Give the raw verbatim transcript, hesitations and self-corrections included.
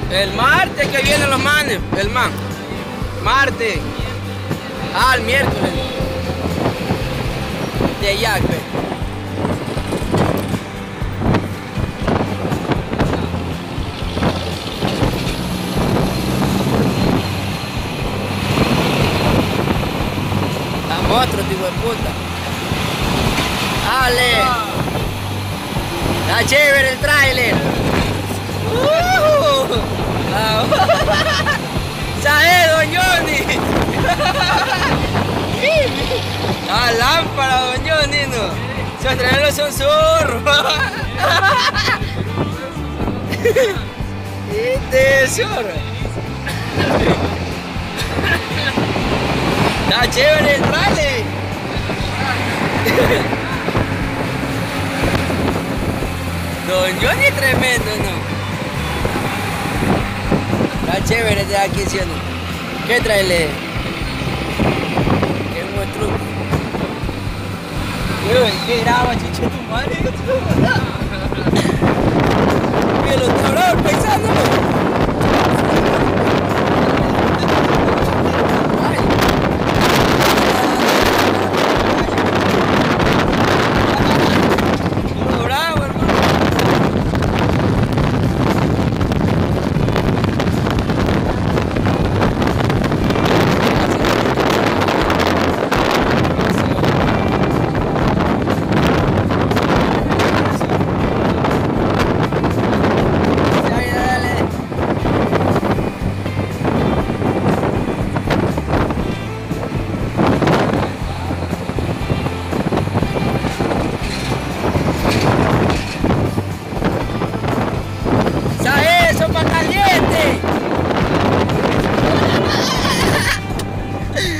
El martes que vienen los manes, el man. Martes. Ah, el miércoles. De Jack, ve. Estamos otro tipo de puta. Dale. Está chévere el tráiler. Uh, ah, ¡Sae, don Johnny! ¡Ah, lámpara, don Johnny! No. Esos traileros son zorros. Este zorro. Está chévere el trailer. Don Johnny es tremendo, ¿no? Está chévere de aquí, ¿sí o no? ¿Qué trailer? Qué buen truco. ¿Qué graba, chiche, tu madre?